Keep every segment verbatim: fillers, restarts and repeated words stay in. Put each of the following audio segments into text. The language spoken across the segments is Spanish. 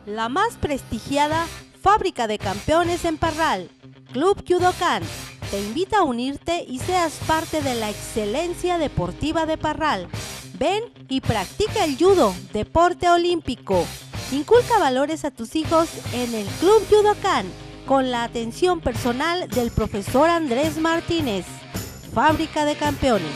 La más prestigiada fábrica de campeones en Parral, Club Judokan, te invita a unirte y seas parte de la excelencia deportiva de Parral. Ven y practica el judo, deporte olímpico. Inculca valores a tus hijos en el Club Judokan con la atención personal del profesor Andrés Martínez. Fábrica de campeones.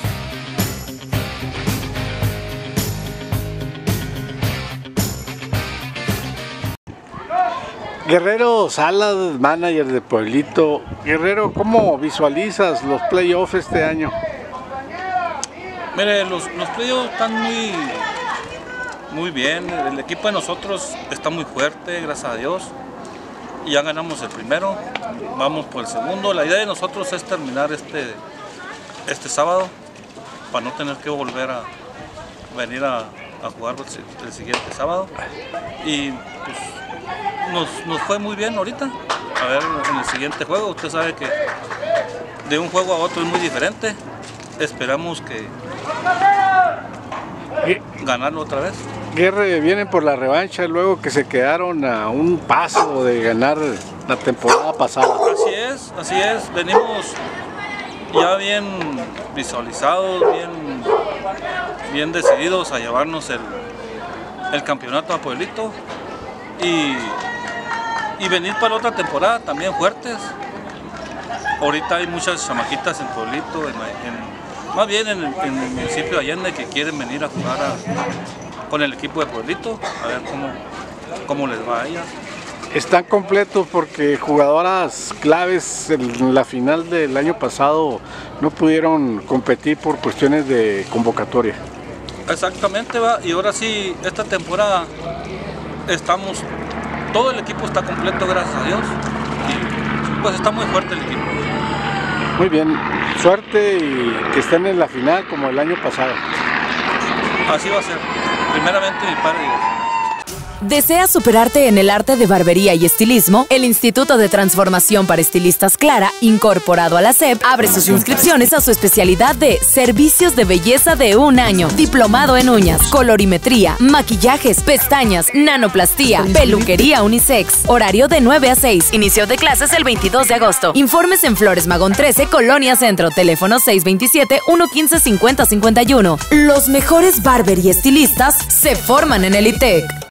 Guerrero Salas, manager de Pueblito. Guerrero, ¿cómo visualizas los playoffs este año? Mire, los, los playoffs están muy, muy bien. El equipo de nosotros está muy fuerte, gracias a Dios. Y ya ganamos el primero, vamos por el segundo. La idea de nosotros es terminar este, este sábado para no tener que volver a venir a, a jugar el, el siguiente sábado. Y pues, nos, nos fue muy bien ahorita. A ver, en el siguiente juego, usted sabe que de un juego a otro es muy diferente. Esperamos que ganarlo otra vez. Guerra, vienen por la revancha luego que se quedaron a un paso de ganar la temporada pasada. Así es, así es. Venimos ya bien visualizados, bien, bien decididos a llevarnos el, el campeonato a Pueblito y, y venir para otra temporada también fuertes. Ahorita hay muchas chamaquitas en Pueblito, en, en, más bien en el, en el municipio de Allende, que quieren venir a jugar a, con el equipo de Pueblito, a ver cómo, cómo les va a ellas. Están completos porque jugadoras claves en la final del año pasado no pudieron competir por cuestiones de convocatoria. Exactamente, va, y ahora sí, esta temporada estamos, todo el equipo está completo, gracias a Dios, y pues está muy fuerte el equipo. Muy bien, suerte y que estén en la final como el año pasado. Así va a ser, primeramente mi padre Dios. ¿Deseas superarte en el arte de barbería y estilismo? El Instituto de Transformación para Estilistas Clara, incorporado a la S E P, abre sus inscripciones a su especialidad de Servicios de Belleza de un año, diplomado en uñas, colorimetría, maquillajes, pestañas, nanoplastía, peluquería unisex. Horario de nueve a seis. Inicio de clases el veintidós de agosto. Informes en Flores Magón trece, Colonia Centro. Teléfono seis veintisiete, uno quince, cincuenta cincuenta y uno. Los mejores barber y estilistas se forman en el I T E C.